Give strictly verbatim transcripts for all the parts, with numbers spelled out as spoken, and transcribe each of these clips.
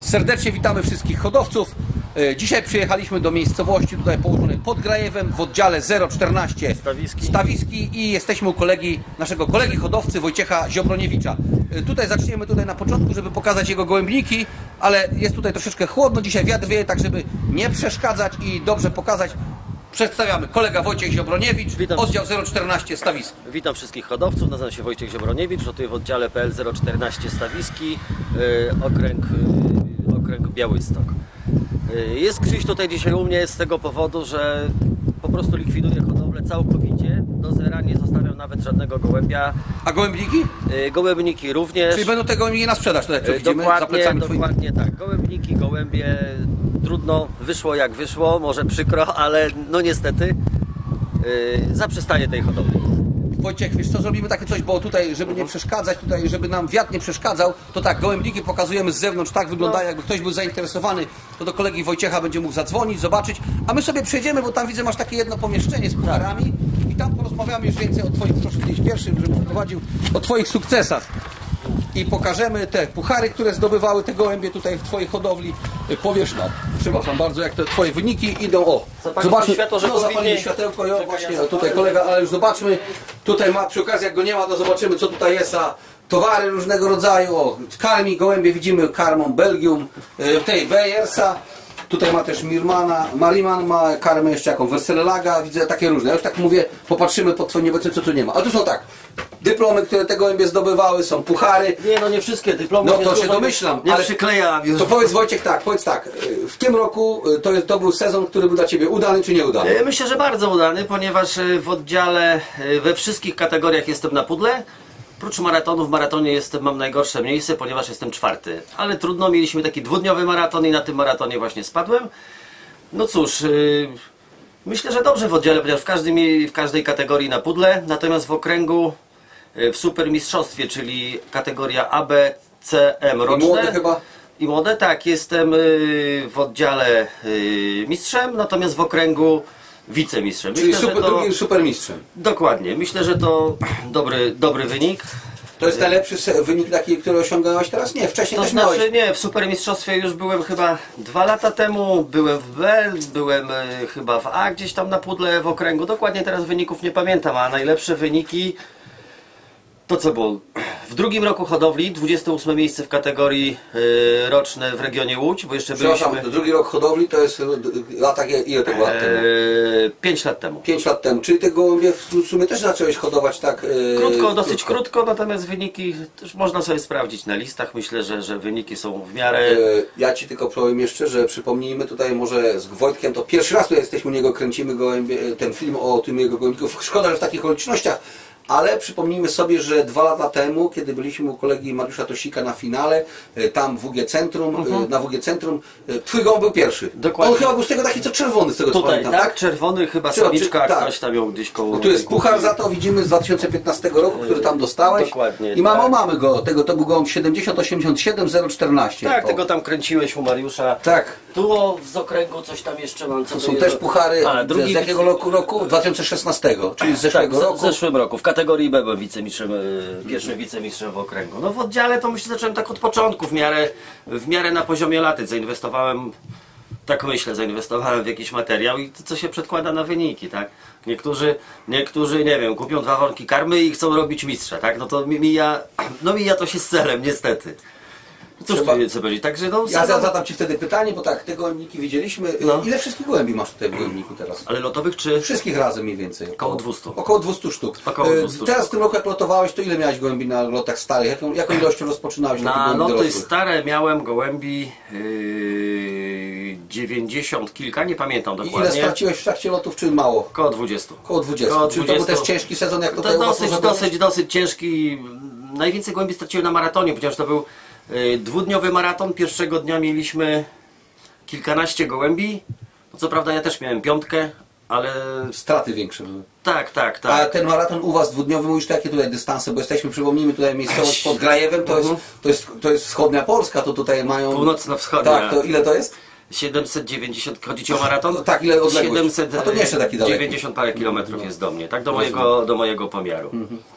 Serdecznie witamy wszystkich hodowców. Dzisiaj przyjechaliśmy do miejscowości tutaj położonej pod Grajewem w oddziale zero czternaście Stawiski. Stawiski i jesteśmy u kolegi, naszego kolegi hodowcy Wojciecha Ziobroniewicza. Tutaj zaczniemy tutaj na początku, żeby pokazać jego gołębniki, ale jest tutaj troszeczkę chłodno, dzisiaj wiatr wieje, tak żeby nie przeszkadzać i dobrze pokazać. Przedstawiamy kolega Wojciech Ziobroniewicz, Witam. oddział zero czternaście Stawiski. Witam wszystkich hodowców, nazywam się Wojciech Ziobroniewicz, rotuję w oddziale P L zero czternaście Stawiski, yy, okręg, yy, okręg Białystok. Yy, jest Krzyś tutaj dzisiaj u mnie z tego powodu, że po prostu likwiduję hodowlę całkowicie, do zera nie zostawiam nawet żadnego gołębia. A gołębniki? Yy, gołębniki również. Czyli będą te gołębniki na sprzedaż tutaj, co Yy, widzimy za dokładnie, plecami dokładnie tak. Gołębniki, gołębie, trudno, wyszło jak wyszło, może przykro, ale no niestety yy, zaprzestaję tej hodowli. Wojciech, wiesz co, zrobimy takie coś, bo tutaj, żeby nie przeszkadzać, tutaj, żeby nam wiatr nie przeszkadzał, to tak, gołębniki pokazujemy z zewnątrz, tak wyglądają, jakby ktoś był zainteresowany, to do kolegi Wojciecha będzie mógł zadzwonić, zobaczyć, a my sobie przejdziemy, bo tam widzę, masz takie jedno pomieszczenie z pucharami i tam porozmawiamy już więcej o twoich, proszę gdzieś pierwszym, żebym prowadził, o twoich sukcesach. I pokażemy te puchary, które zdobywały te gołębie tutaj w twojej hodowli. Powiesz nam, przepraszam bardzo, jak te twoje wyniki idą. O, zobaczmy, światło, że no, zapalimy światełko, jo, właśnie, o, tutaj kolega, ale już zobaczmy, tutaj ma, przy okazji jak go nie ma, to zobaczymy, co tutaj jest za towary różnego rodzaju. O, karmi gołębie, widzimy karmą Belgium, tej Bejersa. Tutaj ma też Mirmana, Mariman ma karmę jeszcze jaką, Weselelaga, widzę takie różne. Ja już tak mówię, popatrzymy pod twoim niebecem, co tu nie ma. Ale tu są tak, dyplomy, które te gołębie zdobywały, są puchary. Nie, no nie wszystkie dyplomy. No to się domyślam, nie ale przyklejam już. To powiedz Wojciech tak, powiedz tak, w tym roku to, jest, to był sezon, który był dla Ciebie udany czy nieudany? Myślę, że bardzo udany, ponieważ w oddziale we wszystkich kategoriach jestem na pudle. Prócz maratonu, w maratonie jestem, mam najgorsze miejsce, ponieważ jestem czwarty. Ale trudno, mieliśmy taki dwudniowy maraton i na tym maratonie właśnie spadłem. No cóż, yy, myślę, że dobrze w oddziale, ponieważ w, każdym, w każdej kategorii na pudle. Natomiast w okręgu, yy, w supermistrzostwie, czyli kategoria A, B, C, M roczne. I młode chyba? I młode, tak. Jestem yy, w oddziale yy, mistrzem, natomiast w okręgu wicemistrzem. Czyli Myślę, super, że to, drugim supermistrzem. Dokładnie. Myślę, że to dobry, dobry wynik. To jest najlepszy wynik taki, który osiągałeś teraz? Nie, wcześniej To też znaczy miałeś. nie, w supermistrzostwie już byłem chyba dwa lata temu, byłem w B, byłem y, chyba w A gdzieś tam na pudle w okręgu. Dokładnie teraz wyników nie pamiętam, a najlepsze wyniki to co było? W drugim roku hodowli, dwudzieste ósme miejsce w kategorii y, roczne w regionie Łódź, bo jeszcze Przepraszam, byliśmy... drugi rok hodowli to jest lata, ile to było lat temu? Yy, pięć lat temu. Pięć lat temu, czyli te gołębie w sumie też zacząłeś hodować tak... Yy, Krótko, dosyć krótko. krótko, natomiast wyniki też można sobie sprawdzić na listach. Myślę, że, że wyniki są w miarę... Yy, ja Ci tylko powiem jeszcze, że przypomnijmy tutaj może z Wojtkiem, to pierwszy raz tutaj jesteśmy u niego, kręcimy gołębie, ten film o tym jego gołębików. Szkoda, że w takich okolicznościach. Ale przypomnijmy sobie, że dwa lata temu, kiedy byliśmy u kolegi Mariusza Tosika na finale, tam w W G Centrum, uh-huh. na W G Centrum, twój gołąb był pierwszy. Dokładnie. On chyba był z tego taki co czerwony, z tego co Tutaj, pamiętam, tak? tak? Czerwony, chyba Czy- samiczka, czy- tak. ktoś tam ją gdzieś koło... No tu jest puchar za to, widzimy z dwa tysiące piętnastego roku, który tam dostałeś. Dokładnie, I mamy, tak. mamy go, tego to był gołąb siedemdziesiąt osiemdziesiąt siedem zero czternaście. Tak, o. tego tam kręciłeś u Mariusza. Tak. Tu o, z okręgu coś tam jeszcze mam. Co To są jest? też puchary. A, drugi z jakiego roku? roku? dwa tysiące szesnastego, czyli z zeszłego tak, roku. w zeszłym roku. W kategorii B byłem wicemistrzem, e, pierwszym wicemistrzem w okręgu. No w oddziale to myślę, zacząłem tak od początku, w miarę, w miarę na poziomie laty. Zainwestowałem, tak myślę, zainwestowałem w jakiś materiał i to, co się przedkłada na wyniki, tak? Niektórzy, niektórzy, nie wiem, kupią dwa worki karmy i chcą robić mistrza, tak? No to mija, no mija to się z celem, niestety. Cóż Trzeba... tu co będzie? Także no, Ja sezon... zadam Ci wtedy pytanie, bo tak, te gołębniki widzieliśmy. No. Ile wszystkich gołębi masz tutaj w gołębniku teraz? Ale lotowych czy? Wszystkich razem mniej więcej. Około dwustu. Około dwustu sztuk. Około E, dwustu Teraz sztuk. w tym roku jak lotowałeś, to ile miałeś gołębi na lotach stałych? Jaką, jaką ilością rozpoczynałeś takich Na gołębi loty dorosłych? stare miałem gołębi yy, dziewięćdziesiąt kilka, nie pamiętam I ile dokładnie. straciłeś w trakcie lotów, czy mało? Około dwudziestu. Około dwudziestu. Około Czyli to był dwudziestu. też ciężki sezon, jak to To tutaj dosyć, można dosyć, dosyć ciężki. Najwięcej gołębi straciłem na maratonie, ponieważ to był yy, dwudniowy maraton. Pierwszego dnia mieliśmy kilkanaście gołębi. No, co prawda ja też miałem piątkę, ale... Straty większe były. Tak, tak, A tak. ten maraton u Was dwudniowy, mówisz, to jakie tutaj dystanse? Bo jesteśmy, przypomnijmy, tutaj miejscowość pod Grajewem, to jest, to jest, to jest wschodnia Polska, to tutaj mają... Północno-wschodnia. Tak, to ile to jest? siedemset dziewięćdziesiąt, chodzi Ci o maraton? No, tak, ile odległość? siedemset A to nie jeszcze taki daleki. dziewięćdziesiąt parę kilometrów jest do mnie, tak? Do mojego, do mojego pomiaru.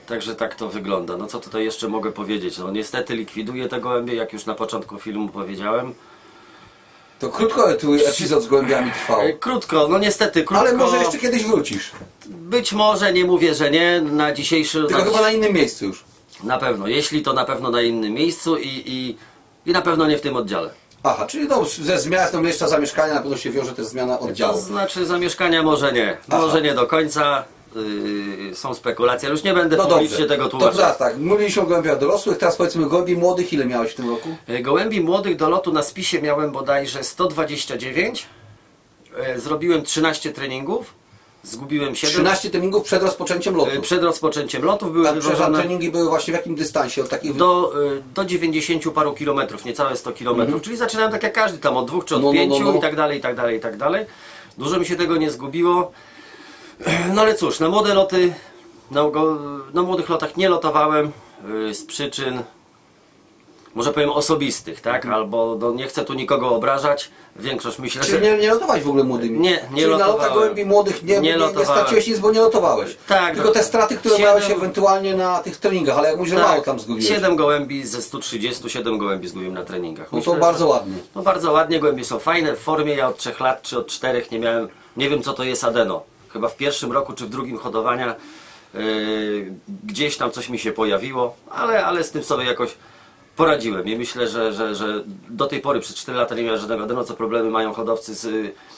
Także tak to wygląda. No co tutaj jeszcze mogę powiedzieć? No niestety likwiduję te gołębie, jak już na początku filmu powiedziałem. To krótko twój epizod z gołębiami trwał. Krótko, no niestety krótko. Ale może jeszcze kiedyś wrócisz. Być może, nie mówię, że nie. Na dzisiejszy... Tylko na chyba na innym miejscu już. Na pewno. Jeśli to na pewno na innym miejscu i, i, i na pewno nie w tym oddziale. Aha, czyli no, ze zmianą miejsca zamieszkania na pewno się wiąże też zmiana oddziału. To znaczy zamieszkania może nie. Aha. Może nie do końca. Yy, są spekulacje, ale już nie będę No publicznie dobrze. tego tłumaczył. Dobrze, tak. Mówiliśmy o gołębiach dorosłych, teraz powiedzmy gołębi młodych. Ile miałeś w tym roku? Gołębi młodych do lotu na spisie miałem bodajże sto dwadzieścia dziewięć. Zrobiłem trzynaście treningów. Zgubiłem siedem. trzynaście treningów przed rozpoczęciem lotu. Przed rozpoczęciem lotów były Tam, przepraszam, wywożone treningi były właśnie w jakim dystansie? Od takich... do, do dziewięćdziesięciu paru kilometrów, niecałe sto kilometrów. Czyli zaczynałem tak jak każdy, tam od dwóch czy od No, no, pięciu no, no. i tak dalej, i tak dalej, i tak dalej. Dużo mi się tego nie zgubiło. No ale cóż, na młode loty, na, go, na młodych lotach nie lotowałem yy, z przyczyn, może powiem, osobistych, tak? Mhm. Albo no, nie chcę tu nikogo obrażać. Większość myślę, Czyli że... nie, nie lotowałeś w ogóle młodymi? Nie, nie Czyli na lotowałem. lotach gołębi młodych nie, Nie nie, nie, lotowałem. straciłeś nic, bo nie lotowałeś. Tak, tylko te straty, które siedem- miałeś ewentualnie na tych treningach, ale jak mówisz, że mało tam zgubiłeś. siedem gołębi ze stu trzydziestu, siedem gołębi zgubiłem na treningach. No Myślę, to bardzo ładnie. No bardzo ładnie, gołębie są fajne, w formie. Ja od trzech lat czy od czterech nie miałem, nie wiem co to jest adeno. Chyba w pierwszym roku czy w drugim hodowania yy, gdzieś tam coś mi się pojawiło, ale, ale z tym sobie jakoś poradziłem i myślę, że, że, że do tej pory przez cztery lata nie miałem żadnego adeno, co problemy mają hodowcy z,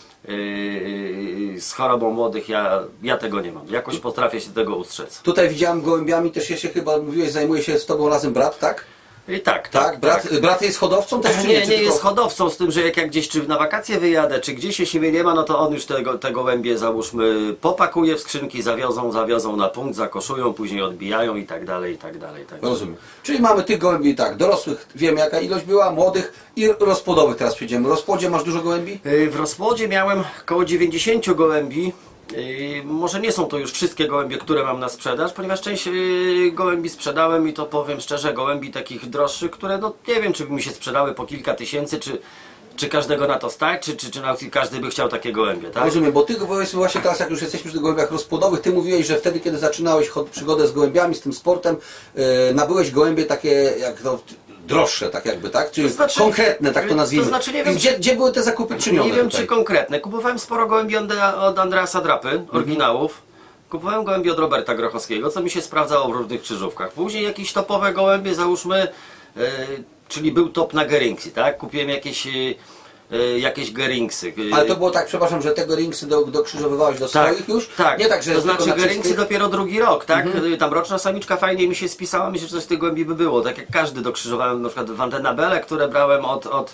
yy, z chorobą młodych. Ja, ja tego nie mam. Jakoś potrafię się tego ustrzec. Tutaj widziałem gołębiami, też się chyba mówiłeś, zajmuje się z tobą razem brat, tak? I tak, Tak, tak, brat, tak. brat jest hodowcą też, czy Nie, czy nie tylko- jest hodowcą, z tym, że jak ja gdzieś czy na wakacje wyjadę, czy gdzieś jeśli mnie nie ma, no to on już tego, te gołębie, załóżmy, popakuje w skrzynki, zawiozą, zawiozą na punkt, zakoszują, później odbijają i tak dalej, i tak dalej. I tak dalej. Rozumiem. Czyli mamy tych gołębi, tak, dorosłych wiemy jaka ilość była, młodych i rozpłodowych teraz przejdziemy. W rozpłodzie masz dużo gołębi? Yy, W rozpłodzie miałem około dziewięćdziesięciu gołębi. Yy, Może nie są to już wszystkie gołębie, które mam na sprzedaż, ponieważ część yy, gołębi sprzedałem i to powiem szczerze, gołębi takich droższych, które no nie wiem, czy by mi się sprzedały po kilka tysięcy, czy, czy każdego na to stać, czy, czy, czy na, każdy by chciał takie gołębie, tak? Rozumiem, bo ty powiedzmy właśnie teraz, jak już jesteśmy przy tych gołębiach rozpłodowych, ty mówiłeś, że wtedy, kiedy zaczynałeś chod- przygodę z gołębiami, z tym sportem, yy, nabyłeś gołębie takie, jak to droższe, tak jakby, tak? Czyli To znaczy- konkretne, tak to nazwijmy. to znaczy nie wiem, I gdzie, gdzie były te zakupy czynione Nie wiem tutaj? czy konkretne. Kupowałem sporo gołębi od, od Andreasa Drapy, oryginałów. Kupowałem gołębi od Roberta Grochowskiego, co mi się sprawdzało w różnych krzyżówkach. Później jakieś topowe gołębie, załóżmy, yy, czyli był top na Geringsy, tak? Kupiłem jakieś, yy, yy, jakieś Geringsy. Yy, Ale to było tak, przepraszam, że te Geringsy do, dokrzyżowywałeś do tak, swoich już? tak. Nie tak, że to tylko znaczy na Geringsy czystych? dopiero drugi rok, tak? Yy, Tam roczna samiczka fajnie mi się spisała, myślę, że coś z tych gołębi by było. Tak jak każdy dokrzyżowałem, na przykład Vandenabele, które brałem od... od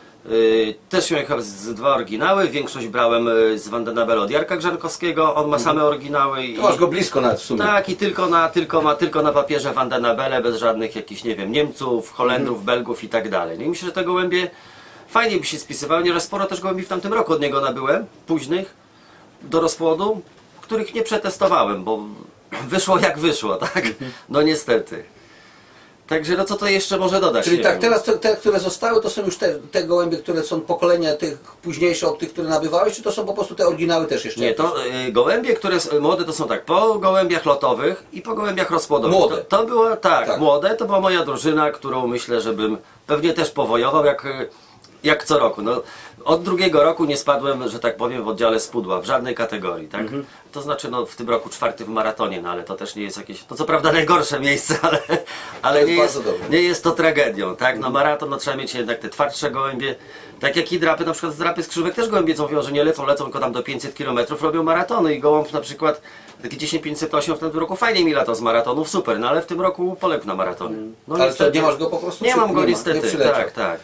Yy, też miałem chyba z dwa oryginały, większość brałem yy, z Vandenabele od Jarka Grzankowskiego, on ma same oryginały i, To masz go blisko nawet w sumie. tak, i tylko na, tylko ma tylko na papierze Vandenabele, bez żadnych jakichś, nie wiem, Niemców, Holendrów, Belgów i tak dalej. No i myślę, że te gołębie fajnie by się spisywały, ponieważ sporo też gołębi w tamtym roku od niego nabyłem, późnych, do rozpłodu, których nie przetestowałem, bo wyszło jak wyszło, tak? No niestety. Także no co to jeszcze może dodać? Czyli Nie tak, wiem. teraz te, te, które zostały, to są już te, te gołębie, które są pokolenia tych późniejsze od tych, które nabywałeś, czy to są po prostu te oryginały też jeszcze? Nie, to y, gołębie, które s- młode to są tak, po gołębiach lotowych i po gołębiach rozpłodowych. Młode. To, to było tak, Tak. młode, to była moja drużyna, którą myślę, że bym pewnie też powojował jak, y, jak co roku. No, od drugiego roku nie spadłem, że tak powiem, w oddziale z pudła, w żadnej kategorii, tak? Mhm. To znaczy, no w tym roku czwarty w maratonie, no ale to też nie jest jakieś, to co prawda najgorsze miejsce, ale, ale jest nie, jest, bardzo dobre. nie jest to tragedią, tak? No maraton, no trzeba mieć jednak te twardsze gołębie, tak jak i drapy, na przykład z drapy z krzyżówek też gołębie mówią, że nie lecą, lecą tylko tam do pięćset kilometrów, robią maratony i gołąb na przykład taki dziesięć pięćset osiem w tym roku fajnie mi latał z maratonów, super, no ale w tym roku poległ na maratonie. No, Ale niestety- to nie masz go po prostu? Nie czy mam go ma? niestety, Nie przyleciał. tak, tak.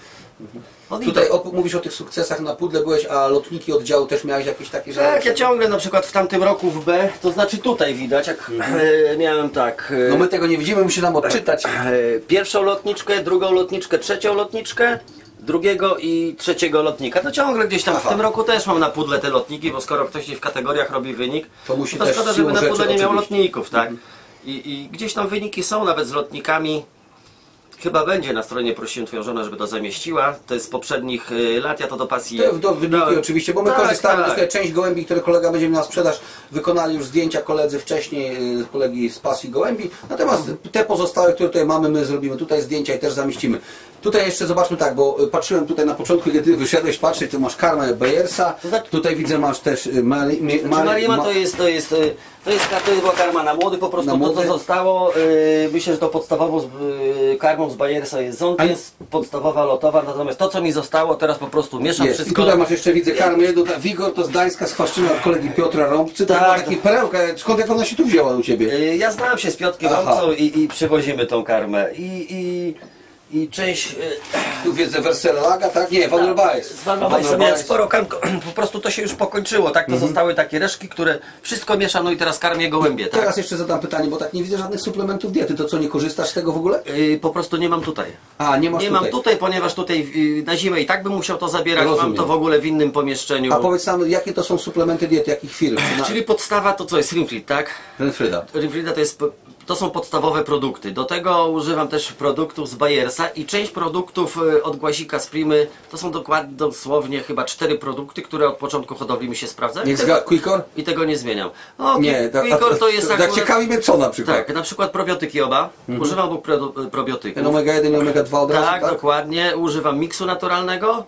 On Tutaj idą. op- mówisz o tych sukcesach na pudle byłeś, a lotniki oddziału też miałeś jakieś takie, że... Tak, ja ciągle na przykład w tamtym roku w B, to znaczy tutaj widać, jak e, miałem tak... E, No my tego nie widzimy, musi nam odczytać. e, pierwszą lotniczkę, drugą lotniczkę, trzecią lotniczkę, drugiego i trzeciego lotnika. No ciągle gdzieś tam, Aha. w tym roku też mam na pudle te lotniki, bo skoro ktoś w kategoriach robi wynik, To musi to też szkoda, siłą żeby na rzeczy pudle nie miał oczywiście. lotników, tak? I, I gdzieś tam wyniki są nawet z lotnikami Chyba będzie na stronie, prosiłem twoją żonę, żeby to zamieściła. To jest z poprzednich y, lat, ja to do pasji... To do wyniki no, oczywiście, bo my tak, korzystamy, tak. to jest część gołębi, które kolega będzie miał na sprzedaż, wykonali już zdjęcia koledzy wcześniej, y, kolegi z pasji gołębi, natomiast te pozostałe, które tutaj mamy, my zrobimy tutaj zdjęcia i też zamieścimy. Tutaj jeszcze zobaczmy tak, bo patrzyłem tutaj na początku, kiedy wyszedłeś patrzeć, tu masz karmę Bayersa, tutaj widzę masz też Mari, Mari, Znaczy Marima to jest, to jest, to jest, to jest była karma na młody, po prostu Na to młody? co zostało, yy, myślę, że to podstawową z, yy, karmą z Bayersa jest ząb, A- jest podstawowa lotowa, natomiast to co mi zostało, teraz po prostu mieszam jest. I wszystko. tutaj masz jeszcze, widzę, karmę jedną, ta Wigor to z Gdańska, z Chwaszczyna od kolegi Piotra Rąbcy, to Tak. była taka perełka, skąd jak ona się tu wzięła u Ciebie? Yy, ja znałem się z Piotrkiem Aha. Rąbcą i, i przywozimy tą karmę i, i, i część... Yy, Tu wiedzę Werselaga, tak? Nie, Van der Bijs. Z Van der Bijs sobie jak sporo karm, po prostu to się już pokończyło, tak? To zostały takie resztki, które wszystko mieszano i teraz karmię gołębie, tak? Teraz jeszcze zadam pytanie, bo tak nie widzę żadnych suplementów diety, to co, nie korzystasz z tego w ogóle? Yy, po prostu nie mam tutaj. A, nie masz Nie tutaj. mam tutaj, ponieważ tutaj yy, na zimę i tak bym musiał to zabierać, Rozumiem. mam to w ogóle w innym pomieszczeniu. A powiedz nam, jakie to są suplementy diety, jakich firm? Czy na... Czyli podstawa to co jest Rimfleet, tak? Renfryda. Rimfleeta to jest, to są podstawowe produkty. Do tego używam też produktów z Bayersa i część produktów yy, od Głazika z Primy, to są dokładnie, dosłownie chyba cztery produkty, które od początku hodowli mi się sprawdzają. Niech zga... Quickor? I tego nie zmieniam. O, Nie, to, Quickor to jest tak akurat... ciekawi mnie co na przykład. Tak, na przykład probiotyki oba. Używam obu pro, probiotyków. Ten omega jeden i omega dwa od razu, Tak, tak? dokładnie. Używam miksu naturalnego.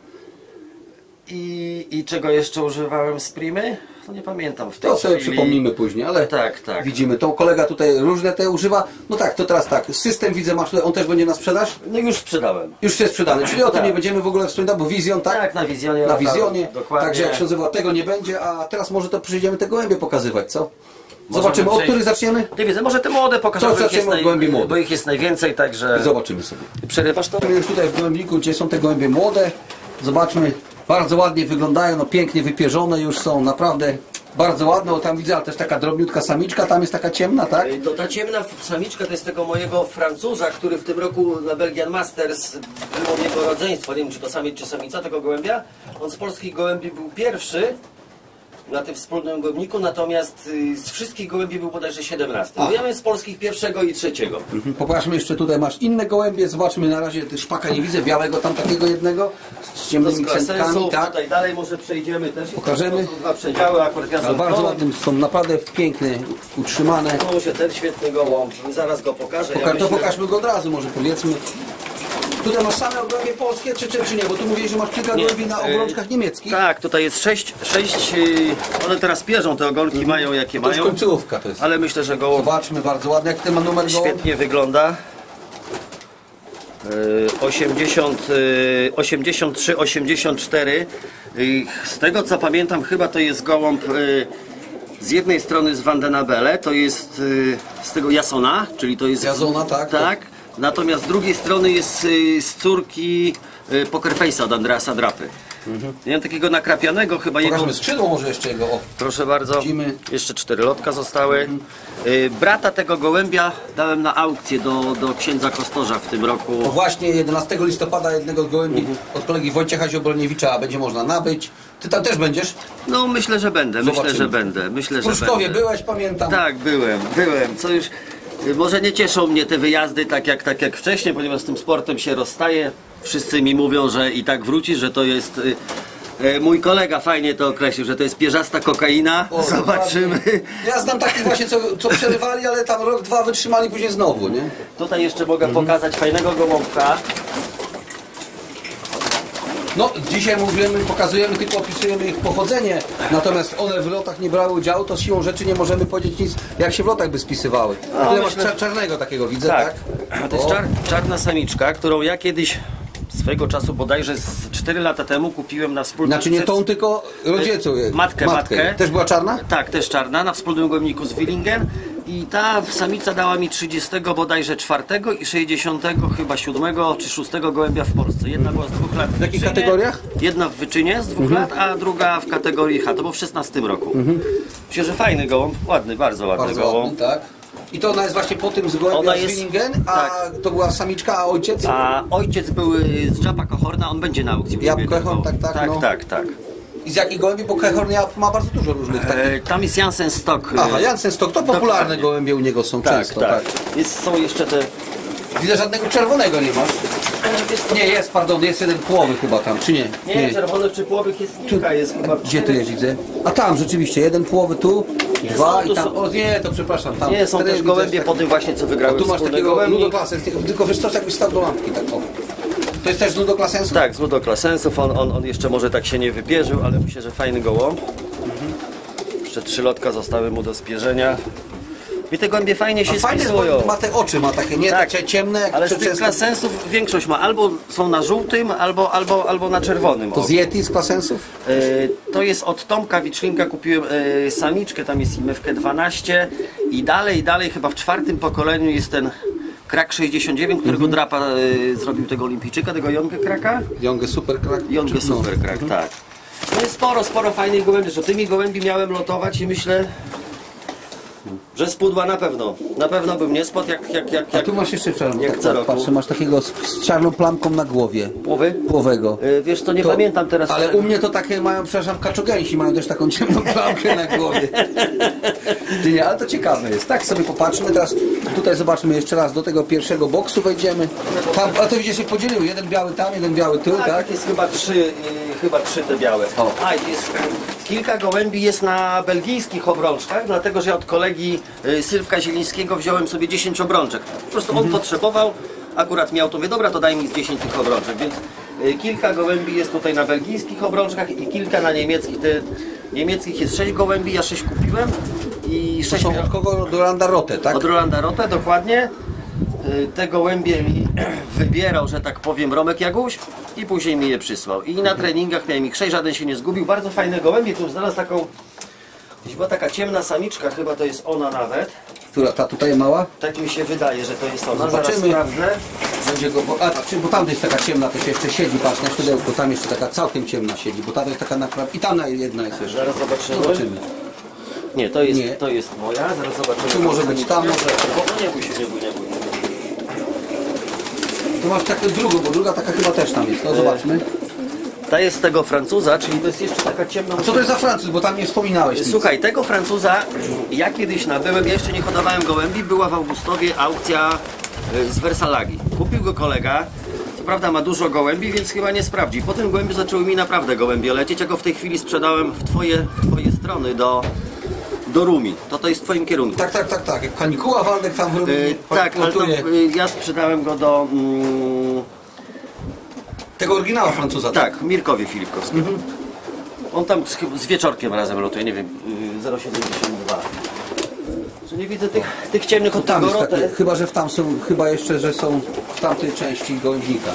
I, I czego jeszcze używałem z Primy? No nie pamiętam w tej To sobie chwili. przypomnimy później, ale Tak, tak. widzimy, tą kolega tutaj różne te używa. No tak, to teraz tak, system widzę masz, on też będzie na sprzedaż? No już sprzedałem. Już jest sprzedany, czyli o tym Tak. nie będziemy w ogóle wspominać, bo Wizjon, tak? Tak, na Wizjonie. Na Wizjonie, Dokładnie. także jak się nazywa, tego nie będzie, a teraz może to przyjdziemy te gołębie pokazywać, co? Zobaczymy, od przejść. których zaczniemy? Nie widzę, może te młode pokażę, To bo ich, zaczniemy jest od naj... gołębi młodych. bo ich jest najwięcej, także... Zobaczymy sobie. Przerywasz to? Już tutaj w gołębniku, gdzie są te gołębie młode, zobaczmy, bardzo ładnie wyglądają, no pięknie wypierzone już są, naprawdę bardzo ładne, o tam widzę, ale też taka drobniutka samiczka, tam jest taka ciemna, tak? To ta ciemna samiczka to jest tego mojego Francuza, który w tym roku na Belgian Masters było jego rodzeństwo. Nie wiem, czy to samiec, czy samica tego gołębia. On z polskich gołębi był pierwszy na tym wspólnym gołębniku, natomiast y, z wszystkich gołębi był bodajże siedemnasty. Aha. Ja mam z polskich pierwszego i trzeciego. Mhm. Popatrzmy jeszcze, tutaj masz inne gołębie, zobaczmy na razie, ty szpaka nie widzę, białego tam takiego jednego, z To ciemnymi z kętkami, klasensów, tak? tutaj dalej może przejdziemy też. Pokażemy. To są dwa przedziały, akurat ja Ale sam bardzo gołąb. ładne, są naprawdę piękne, utrzymane. Tu się ten świetny gołąb, zaraz go pokażę. Ja Poka to myślę- pokażmy go od razu, może powiedzmy. Tutaj masz same gołębie polskie, czy, czy, czy nie? Bo tu mówisz, że masz kilka Nie, gołębi na y, obrączkach niemieckich. Tak, tutaj jest sześć, sześć yy, one teraz pierzą, te ogonki mają jakie To już mają, końcówka to jest. ale myślę, że gołąb Zobaczmy, bardzo ładnie, jak ten ma numer gołąb. świetnie wygląda. Yy, osiemdziesiąt, yy, osiemdziesiąt trzy, osiemdziesiąt cztery. Yy, z tego co pamiętam, chyba to jest gołąb yy, z jednej strony z Vandenabele, to jest yy, z tego Jasona, czyli to jest... Jasona, tak. Tak. Natomiast z drugiej strony jest yy, z córki yy, Poker Face'a od Andreasa Drapy. Mhm. Ja mam takiego nakrapianego, chyba jego... Pokażmy skrzydło może jeszcze jego. O. Proszę bardzo, Widzimy. jeszcze cztery lotka zostały. Y, Brata tego gołębia dałem na aukcję do, do księdza Kostorza w tym No roku. właśnie jedenastego listopada jednego z gołębi od kolegi Wojciecha Ziobroniewicza będzie można nabyć. Ty tam też będziesz? No myślę, że będę, myślę, Zobaczymy. że będę, myślę, W że Pruszkowie będę. byłeś, pamiętam. Tak, byłem, byłem. Co już, y, może nie cieszą mnie te wyjazdy tak jak, tak jak wcześniej, ponieważ z tym sportem się rozstaję. Wszyscy mi mówią, że i tak wrócisz, że to jest... Y, y, Mój kolega fajnie to określił, że to jest pierzasta kokaina. O, Zobaczymy. dokładnie. Ja znam takich właśnie, co, co przerywali, ale tam rok, dwa wytrzymali później znowu, nie? Tutaj jeszcze mogę pokazać fajnego gołąbka. No, dzisiaj mówimy, pokazujemy, tylko opisujemy ich pochodzenie, natomiast one w lotach nie brały udziału, to siłą rzeczy nie możemy powiedzieć nic, jak się w lotach by spisywały. A No, tutaj myślę- masz cza czarnego takiego, widzę, tak? Tak, to jest O. czar, czarna samiczka, którą ja kiedyś swego czasu bodajże z cztery lata temu kupiłem na wspólnym... Znaczy nie tą, tylko rodzicą. Matkę, matkę. Też była czarna? Tak, też czarna, na wspólnym gołębniku z Willingen. I ta samica dała mi trzydziestego bodajże czwartego i sześćdziesiątego chyba siódmego czy szóstego gołębia w Polsce. Jedna była z dwóch lat w jakich wyczynie, kategoriach? Jedna w wyczynie z dwóch lat, a druga w kategorii H. To było w szesnastym roku. Myślę, że fajny gołąb, ładny, bardzo ładny Bardzo gołąb. ładny, tak. I to ona jest właśnie po tym z gołębia Ona z jest- Willingen, a tak. to była samiczka, a ojciec? A ojciec był y, z Japa Kohorna, on będzie na aukcji. u Jap ciebie, ten Kohorn, gołąb. tak, tak, tak, no. tak, tak. I z jakich gołębi? Bo Kehorn ma bardzo dużo różnych takich. E, tam jest Jansen Stock. Aha, Jansen Stock, to popularne Dokładnie. gołębie u niego są Tak, często, tak. tak. Jest, są jeszcze te Widzę, żadnego czerwonego nie masz. Nie, jest, pardon, jest jeden połowy chyba tam, czy nie? Nie, czerwonych czy połowych jest kilka, jest chyba. Gdzie tu jest, widzę? A tam rzeczywiście, jeden połowy tu, dwa są, i tam, są- o nie, to przepraszam, tam Nie, są cztery, też widzę, gołębie tak- po tym właśnie, co O, wygrały tu masz wspólny takiego gołębnik. ludoklasens, tylko wiesz co, jakbyś stał do lampki, tak o. To jest też z ludoklasensów? Tak, z ludoklasensów, on, on, on jeszcze może tak się nie wypierzył, ale myślę, że fajny gołąb. Jeszcze trzy lotka zostały mu do spierzenia. I te gołębie fajnie się A fajnie, spisują. bo ma te oczy, ma takie, nie Tak, takie ciemne, jak ale z tych przecież- klasensów większość ma albo są na żółtym, albo, albo, albo na czerwonym. To z Yeti z klasensów? E, To jest od Tomka Wiczlinka, kupiłem e, samiczkę, tam jest I M F K dwanaście i dalej, dalej chyba w czwartym pokoleniu jest ten Krak sześćdziesiąt dziewięć, którego drapa e, zrobił tego olimpijczyka, tego Jongę Kraka. Jongę Super Krak? Jongę Czy- no. Super Krak, tak. No jest sporo, sporo fajnych gołębi, że tymi gołębi miałem lotować i myślę, że z pudła na pewno. Na pewno bym nie spadł jak, jak, jak, A jak tu masz jeszcze czarną, jak tak, co tak, roku. patrzę, masz takiego z, z czarną plamką na głowie. Płowy? Płowego. E, Wiesz co, nie To- pamiętam teraz. Ale u mnie to takie mają, przepraszam, kaczogęsi mają też taką ciemną plamkę na głowie. Ty nie, ale to ciekawe jest. Tak sobie popatrzmy teraz, tutaj zobaczmy jeszcze raz, do tego pierwszego boksu wejdziemy. Tam, a to widzisz, się podzieliły, jeden biały tam, jeden biały tu, Tak, tak? jest chyba trzy, yy, chyba trzy te białe. O. A, jest kilka gołębi jest na belgijskich obrączkach, dlatego że od kolegi yy, Sylwka Zielińskiego wziąłem sobie dziesięć obrączek. Po prostu on potrzebował, akurat miał to, mówię, dobra, to daj mi z dziesięć tych obrączek, więc yy, kilka gołębi jest tutaj na belgijskich obrączkach i kilka na niemieckich. Te niemieckich jest sześć gołębi, ja sześć kupiłem i To sześć są od kogo? Do Rolanda Rotte, tak? od Rolanda Rotte, dokładnie. Y, Te gołębie mi wybierał, że tak powiem, Romek Jaguś i później mi je przysłał. I na treningach miałem ich sześć, żaden się nie zgubił. Bardzo fajne gołębie, tu znalazł taką, gdzieś była taka ciemna samiczka, chyba to jest ona nawet. Która, ta tutaj mała? Tak mi się wydaje, że to jest ona. Zobaczymy. Zaraz sprawdzę. Będzie go, bo, a, czy, bo tam jest taka ciemna, to się jeszcze siedzi, patrz na siodełko, tam jeszcze taka całkiem ciemna siedzi, bo tam jest taka na i tam na jedna jest jeszcze. Zaraz zobaczymy. Zobaczymy. Nie, to jest, Nie. to jest moja. Zaraz zobaczymy. Tu może być, tam może. O, nie bój się, nie bój, nie bój. Tu masz taką drugą, bo druga taka chyba też tam jest, no zobaczmy. Ta jest z tego Francuza, czyli to jest jeszcze taka ciemna. A co to jest za Francuz, bo tam nie wspominałeś nic. Słuchaj, tego Francuza ja kiedyś nabyłem, ja jeszcze nie hodowałem gołębi, była w Augustowie aukcja y, z Wersalagi. Kupił go kolega, co prawda ma dużo gołębi, więc chyba nie sprawdzi. Potem gołębie zaczęły mi naprawdę gołębie lecieć, ja go w tej chwili sprzedałem w twoje, w twoje strony do, do Rumi. To to jest w twoim kierunku. Tak, tak, tak, tak. Jak kanikuła Waldek tam robi, Y, tak, ale to, lotuje. y, ja sprzedałem go do... Mm, Tego oryginała Francuza, tak? tak, Mirkowi Filipkowskiemu. On tam z, z Wieczorkiem razem lotuje, nie wiem, y, zero siedemdziesiąt dwa. Że nie widzę tych, tych ciemnych od Tam tego jest taki, Rotte. chyba, że w tam są, chyba jeszcze, że są w tamtej części gołębnika.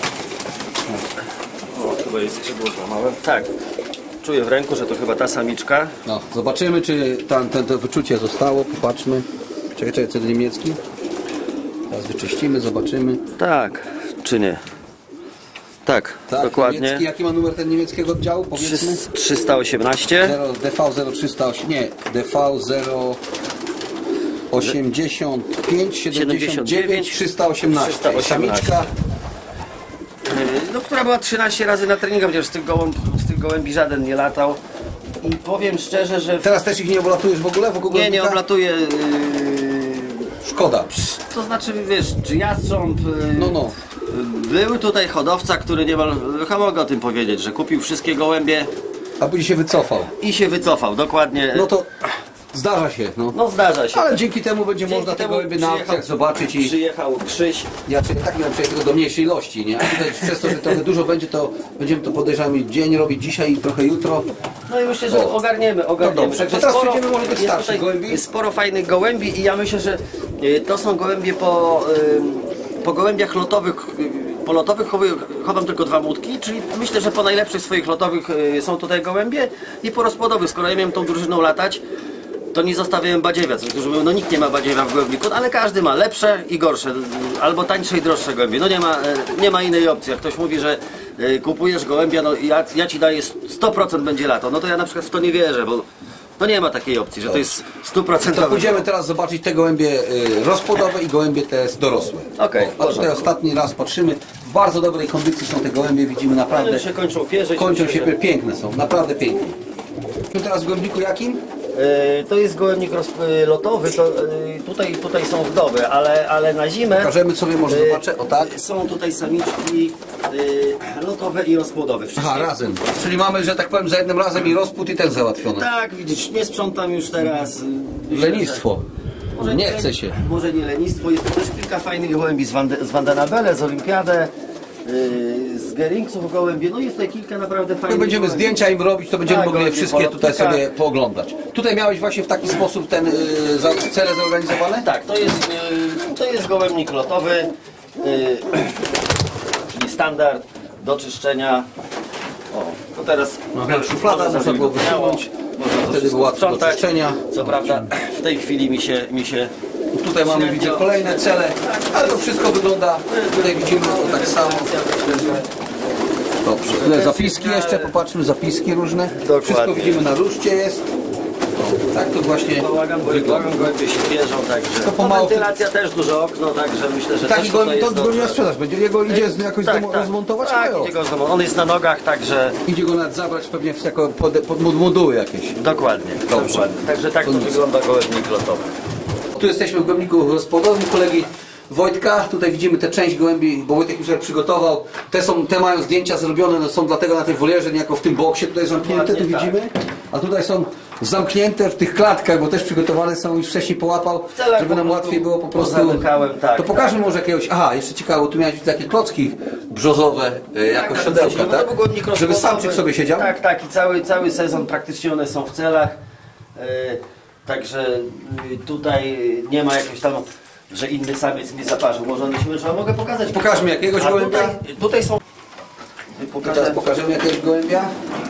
O, chyba jest skrzydło złamałem. Tak, czuję w ręku, że to chyba ta samiczka. No, zobaczymy, czy tam ten, to wyczucie zostało, popatrzmy. Czekaj, czekaj, ten niemiecki. Teraz wyczyścimy, zobaczymy. Tak, czy nie? Tak, Tak, dokładnie. Niemiecki, jaki ma numer ten niemieckiego oddziału, powiedzmy? trzysta osiemnaście. zero, D V zero trzysta osiem, nie, D V zero osiemdziesiąt pięć siedemdziesiąt dziewięć trzysta osiemnaście. trzysta osiemnaście. Samiczka. No, która była trzynaście razy na treningach, chociaż z tych, gołęb, z tych gołębi żaden nie latał. I powiem szczerze, że... Teraz też ich nie oblatujesz w ogóle? W ogóle Nie, nie gołębnika? oblatuję... Yy, Szkoda. to znaczy, wiesz, czy jastrząb... Yy, No, no. Był tutaj hodowca, który niemal... Chyba mogę o tym powiedzieć, że kupił wszystkie gołębie A później się wycofał. i się wycofał, dokładnie. No to zdarza się, no. No zdarza się. Ale dzięki temu będzie Dzięki można te temu gołębie na przyjechał- aukcjach zobaczyć i... Przyjechał Krzyś. Ja czyli tak nie wiem, tylko do mniejszej ilości, nie? A tutaj przez to, że trochę dużo będzie, to będziemy to podejrzewam dzień robić dzisiaj i trochę jutro. No i myślę, że O. ogarniemy, ogarniemy. No dobrze, to teraz przejdziemy może do tych jest starszych tutaj gołębi. Jest sporo fajnych gołębi i ja myślę, że y, to są gołębie po, y, po gołębiach lotowych. y, Po lotowych chowy- chowam tylko dwa młotki, czyli myślę, że po najlepszych swoich lotowych y, są tutaj gołębie i po rozpłodowych. Skoro ja miałem tą drużyną latać, to nie zostawiałem badziewia. Co niektórzy mówią, no nikt nie ma badziewia w gołębniku, ale każdy ma lepsze i gorsze, albo tańsze i droższe gołębie. No nie ma, y, nie ma innej opcji. Jak ktoś mówi, że y, kupujesz gołębia, no ja, ja ci daję sto procent będzie lato, no to ja na przykład w to nie wierzę, bo no nie ma takiej opcji, że to jest sto procent. To pójdziemy teraz zobaczyć te gołębie y, rozpłodowe i gołębie te dorosłe. Okej, O, a tutaj ostatni raz patrzymy. W bardzo dobrej kondycji są te gołębie, widzimy naprawdę. Ale się kończą pierze. Kończą się, piękne są, naprawdę piękne. Tu teraz w gołębniku jakim? Yy, to jest gołębnik lotowy, to yy, tutaj, tutaj są wdowy, ale, ale na zimę... Pokażemy sobie, może yy, zobaczę, o tak. Są tutaj samiczki yy, lotowe i rozpłodowe. Wszystkie. Aha, razem. Czyli mamy, że tak powiem, za jednym razem i rozpód i ten załatwiony. Tak, widzisz, nie sprzątam już teraz. Yy, Lenistwo. Może nie chce się. Może nie lenistwo, jest też kilka fajnych gołębi z, Wand z Vandenabelle, z Olimpiadę, yy, z Geringsów gołębie, no jest tutaj kilka naprawdę fajnych. My będziemy gołębi. zdjęcia im robić, to będziemy Tak, mogli je wszystkie tutaj polotnika. sobie pooglądać. Tutaj miałeś właśnie w taki sposób ten yy, za, cele zorganizowane? Tak, to jest, yy, to jest gołębnik lotowy, yy, czyli standard do czyszczenia. O, to teraz No, szuflada można można było wyjąć, wysunąć, można to wtedy wszystko było łatwo do sprzątać. czyszczenia. Co prawda w tej chwili mi się, mi się Tutaj mamy, średnio- widzę, kolejne cele, ale to wszystko wygląda, tutaj widzimy to tak samo. Dobrze, tutaj zapiski jeszcze, popatrzmy, zapiski różne. Dokładnie. Wszystko widzimy na ruszcie jest. O, tak to właśnie Bałagan, bo wygląda. bałagan gołębie się bieżą, także To pomału- wentylacja też duże okno, także myślę, że Taki też go, tutaj to jest go nie na dobrze. sprzedaż będzie, jego idzie z- jakoś Tak, tak, tak. rozmontować? Tak, No, idzie go znowu. On jest na nogach, także idzie go nawet zabrać pewnie w jako pod, pod moduły jakieś. dokładnie, Dobrze. dokładnie. Także tak to To nic. wygląda gołębnik lotowy. Tu jesteśmy w gołębniku rozpłodowym kolegi Wojtka. Tutaj widzimy tę część gołębi, bo Wojtek już je przygotował. Te, są, te mają zdjęcia zrobione, no są dlatego na tej wolierze, niejako w tym boksie tutaj zamknięte, tu Dokładnie tak. widzimy. A tutaj są zamknięte w tych klatkach, bo też przygotowane są, już wcześniej połapał, celach żeby po nam prostu łatwiej było po prostu. pozamykałem, tak, to pokażmy może jakiegoś. Aha, jeszcze ciekawe, tu miałeś takie klocki brzozowe, e, jako Tak, siodełka, no to tak? był gołębnik Żeby rozpłodowy. samczyk sobie siedział? Tak, tak i cały, cały sezon praktycznie one są w celach. E, także y, tutaj nie ma jakiegoś tam, że inny samiec mi zaparzył. Może on się męczył, a mogę pokazać. Pokażmy jakiegoś A gołębia. tutaj, tutaj są. To teraz pokażemy jakiegoś gołębia.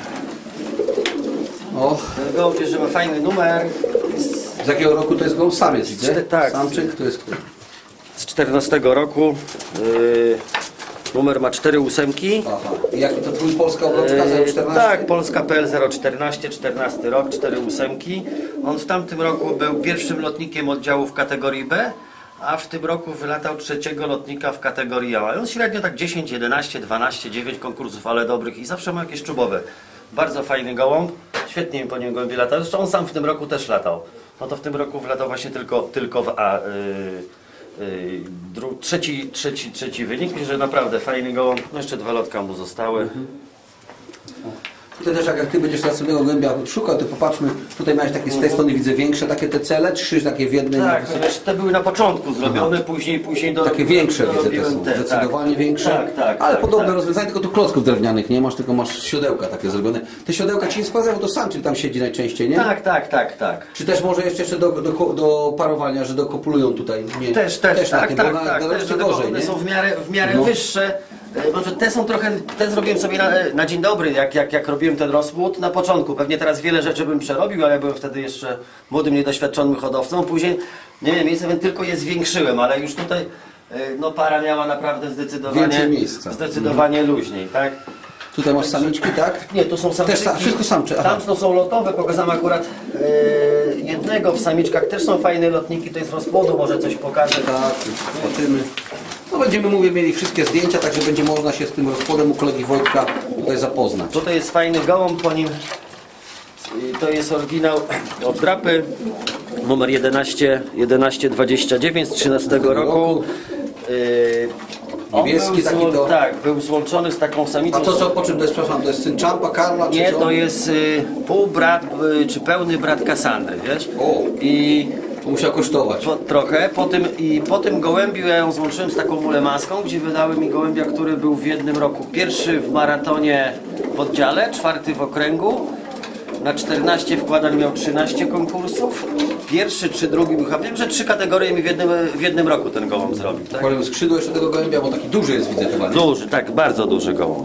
O, Ten gołąb że ma fajny numer. Z, z jakiego roku to jest gołąb? Samiec, widzę? czte- tak. Samczyk, to jest kto? z czternastego roku. Y, numer ma cztery ósemki. Aha. I jaki to twój polska obrączka Yy, zero czternaście? tak, Polska P L zero czternaście, czternasty rok, cztery ósemki. On w tamtym roku był pierwszym lotnikiem oddziału w kategorii B, a w tym roku wylatał trzeciego lotnika w kategorii A. On średnio tak dziesięć, jedenaście, dwanaście, dziewięć konkursów, ale dobrych i zawsze ma jakieś czubowe. Bardzo fajny gołąb, świetnie mi po nim gołębie latał. Zresztą on sam w tym roku też latał. No to w tym roku wlatał właśnie tylko, tylko w A. Yy, yy, dru, trzeci, trzeci, trzeci wynik, że naprawdę fajny gołąb. No jeszcze dwa lotka mu zostały. Tutaj też jak ty będziesz następnego gołębia szukał, to popatrzmy, tutaj miałeś takie z tej strony widzę większe takie te cele, trzy takie w jednej. Tak, wiesz, te były na początku zrobione, później, później do Takie większe widzę te dorobiłem są, te, zdecydowanie tak. większe, Tak, tak, ale tak, podobne tak. rozwiązanie, tylko tu klocków drewnianych nie masz, tylko masz siodełka takie zrobione. Te siodełka ci nie sprawdzają, bo to samczyk tam siedzi najczęściej, nie? Tak, tak, tak, tak. Czy też może jeszcze, jeszcze do, do, do parowania, że dokopulują tutaj? Nie. Też, też, na tak, tym, tak, bo na, tak, na też, reszcie dlatego gorzej, one nie? są w miarę, w miarę No. wyższe. E, Może te są trochę, te zrobiłem sobie na, na dzień dobry, jak, jak, jak robiłem ten rozpłód na początku. Pewnie teraz wiele rzeczy bym przerobił, ale ja byłem wtedy jeszcze młodym, niedoświadczonym hodowcą. Później, nie wiem, miejsce, więc tylko je zwiększyłem, ale już tutaj e, no para miała naprawdę zdecydowanie, Więcej miejsca. zdecydowanie luźniej, tak? Tutaj masz samiczki, tak? Nie, tu są samczyki. Też sa- wszystko samcze, aha. Tam to są lotowe, pokazałem akurat e, jednego w samiczkach. Też są fajne lotniki, to jest rozpłodu, może coś pokażę. Tak, zobaczymy. No będziemy, mówię, mieli wszystkie zdjęcia, także będzie można się z tym rozpłodem u kolegi Wojtka tutaj zapoznać. Tutaj jest fajny gołąb po nim. I to jest oryginał od drapy. Numer jedenaście, jedenaście dwadzieścia dziewięć z trzynastego roku. Yy, on Niebieski był taki zło- to- Tak, był złączony z taką samicą. A to co, po czym to jest, przepraszam, to jest syn Czampa, Karla, czy Nie, co? to jest y, półbrat, y, czy pełny brat Kasandry, wiesz? O. I To musiał kosztować. po, trochę. Po tym, I po tym gołębiu ja ją złączyłem z taką ulemaską, gdzie wydały mi gołębia, który był w jednym roku pierwszy w maratonie w oddziale, czwarty w okręgu. Na czternaście wkładań miał trzynaście konkursów. Pierwszy czy drugi był, wiem, że trzy kategorie mi w jednym, w jednym roku ten gołąb zrobił. Tak? Powiem skrzydło jeszcze tego gołębia, bo taki duży jest, widzę chyba. Nie? Duży, tak, bardzo duży gołąb.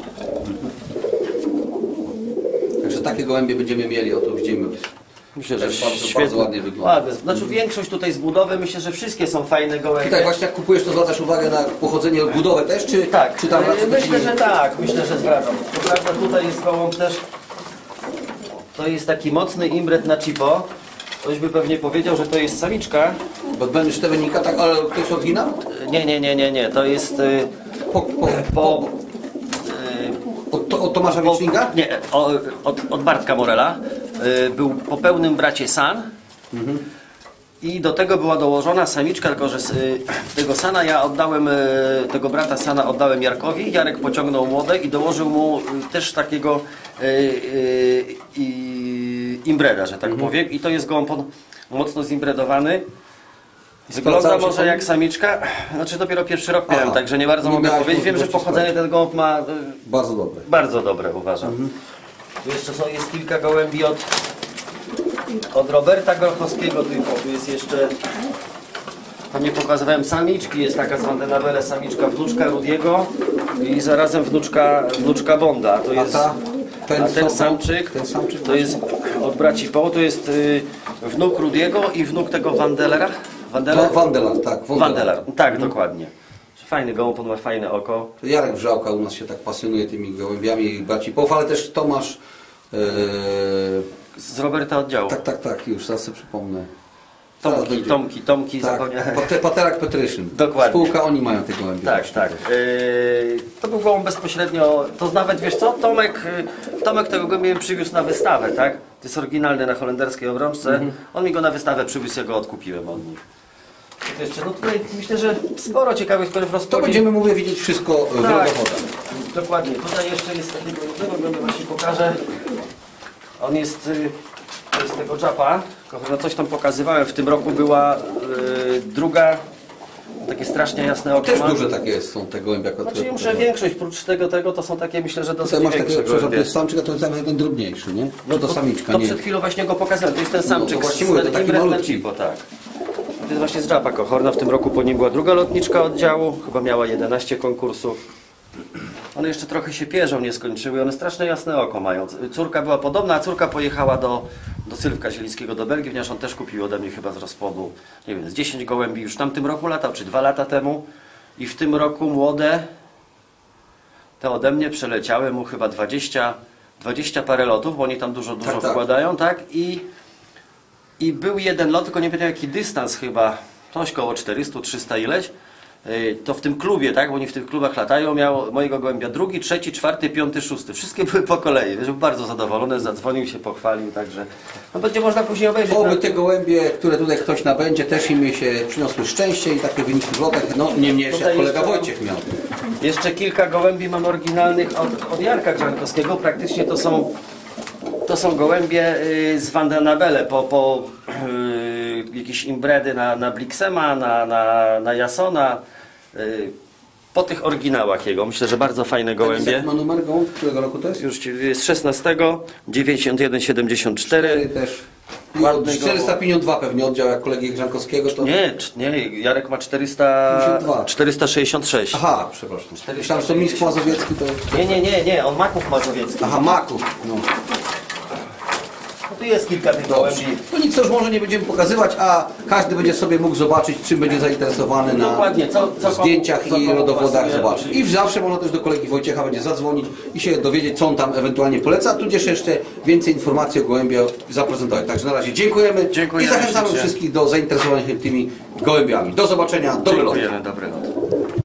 Także takie gołębie będziemy mieli, o to widzimy. Myślę, że Też bardzo, świetnie. bardzo ładnie wygląda. Ładne. Znaczy większość tutaj z budowy, myślę, że wszystkie są fajne gołębie. Tutaj właśnie jak kupujesz, to zwracasz uwagę na pochodzenie, budowę też, czy, Tak, czy tam e, raczej myślę, taki- że tak, myślę, że zwracam. Co prawda tutaj jest gołąb też, to jest taki mocny imbret na cipo. Ktoś by pewnie powiedział, że to jest samiczka. Bo będziesz te wynika, tak, ale to jest oryginał? Nie, nie, nie, nie, nie, to jest y, Po, po, po... od, to- od Tomasza po Wieczlinga? nie, o, od, od Bartka Morela. y, był po pełnym bracie san. Mhm. I do tego była dołożona samiczka, tylko że y, tego sana ja oddałem, y, tego brata sana oddałem Jarkowi. Jarek pociągnął młode i dołożył mu y, też takiego y, y, y, imbreda, że tak mhm. powiem. I to jest gołąb mocno zimbredowany. Wygląda może pan? Jak samiczka, znaczy dopiero pierwszy rok miałem, Aha, także nie bardzo nie mogę powiedzieć. Wiem, że pochodzenie ten gołąb ma y, bardzo dobre. Bardzo dobre, uważam. Mhm. Tu jeszcze są, jest kilka gołębi od, od Roberta Golchowskiego, tylko tu jest jeszcze, tam nie pokazywałem samiczki, jest taka z Vandenabele samiczka wnuczka Rudiego i zarazem wnuczka, wnuczka Bonda. To jest, a, ta, ten, a ten, samczyk, ten samczyk to jest od braci Poł, to jest y, wnuk Rudiego i wnuk tego Vandelera. Vandelar? Vandelar, tak. Vandelar, tak, mhm. dokładnie. Fajny gołąb, on ma fajne oko. Jarek Wrzałka u nas się tak pasjonuje tymi gołębiami braci Poł, ale też Tomasz... Yy... Z Roberta oddziału. Tak, tak, tak, już zaraz sobie przypomnę. Tomki, Tomki, Tomki, tak. Paterak Petryczyn. Dokładnie. Spółka, oni mają te gołębie. Tak, tak. Yy, to był gołąb bezpośrednio, to nawet wiesz co, Tomek, Tomek tego gołębia przywiózł na wystawę, tak? To jest oryginalny na holenderskiej obrączce. Mhm. On mi go na wystawę przywiózł, ja go odkupiłem od nich. To jeszcze, no tutaj myślę, że sporo ciekawych spraw rozpowiedzi. To będziemy, mówię, widzieć wszystko w tak, dokładnie. Tutaj jeszcze jest takiego jednego gołębia, właśnie pokażę. On jest... To jest tego Japa, no coś tam pokazywałem, w tym roku była yy, druga, takie strasznie jasne oko. Też duże takie są te gołębia. Znaczy muszę większość, prócz tego, tego to są takie, myślę, że dosyć większe. Masz takie, gołębie. To jest samczyk, a to jest ten drobniejszy, nie? No to samiczka, to nie? przed chwilą właśnie go pokazałem, to jest ten samczyk, no, to, mówię, to taki malutki. Bo tak. To jest właśnie z Japa Kohorna, w tym roku po nim była druga lotniczka oddziału, chyba miała jedenaście konkursów. One jeszcze trochę się pierzą, nie skończyły, one straszne jasne oko mają. Córka była podobna, a córka pojechała do, do Sylwka Zielickiego do Belgii, ponieważ on też kupił ode mnie chyba z rozpłodu, nie wiem, z dziesięć gołębi już w tamtym roku latał, czy dwa lata temu. I w tym roku młode, te ode mnie przeleciały mu chyba dwadzieścia, dwadzieścia parę lotów, bo oni tam dużo, dużo tak, wkładają, tak? I, I był jeden lot, tylko nie pamiętam jaki dystans chyba, coś koło czterysta trzysta ileś. To w tym klubie, tak? Bo oni w tych klubach latają, miał mojego gołębia drugi, trzeci, czwarty, piąty, szósty. Wszystkie były po kolei. Był bardzo zadowolony, zadzwonił się, pochwalił, także no będzie można później obejrzeć. Oby te gołębie, które tutaj ktoś nabędzie, też im się przyniosły szczęście i takie wyniki w lotach, no nie mniejsze jak kolega Wojciech miał. Jeszcze kilka gołębi mam oryginalnych od, od Jarka Grzankowskiego. Praktycznie to są, to są gołębie y, z Vandenabele po, po y, jakieś imbredy na, na Blixema, na, na, na Jasona. Po tych oryginałach jego. Myślę, że bardzo fajne gołębie. Jak ma numer gołąb? Którego roku to jest? Już jest szesnastego, dziewięćdziesiąt jeden siedemdziesiąt cztery. Też. czterysta pięćdziesiąt dwa pewnie oddział jak kolegi Grzankowskiego. To... Nie, nie, Jarek ma czterysta sześćdziesiąt sześć. Aha, przepraszam. Myślałem, że to Mistrz Mazowiecki to... Nie, nie, nie, nie, on Maków Mazowiecki. Aha, Maków. No. Tu jest kilka tych gołębi. To nic już może nie będziemy pokazywać, a każdy będzie sobie mógł zobaczyć, czym będzie zainteresowany na Dokładnie, co, co zdjęciach co i rodowodach zobaczyć. I zawsze można też do kolegi Wojciecha będzie zadzwonić i się dowiedzieć, co on tam ewentualnie poleca, a tudzież jeszcze więcej informacji o gołębiach zaprezentować. Także na razie dziękujemy, dziękujemy i zachęcamy ślicznie. wszystkich do zainteresowania się tymi gołębiami. Do zobaczenia, dobry lot. Dziękujemy, dobry lot.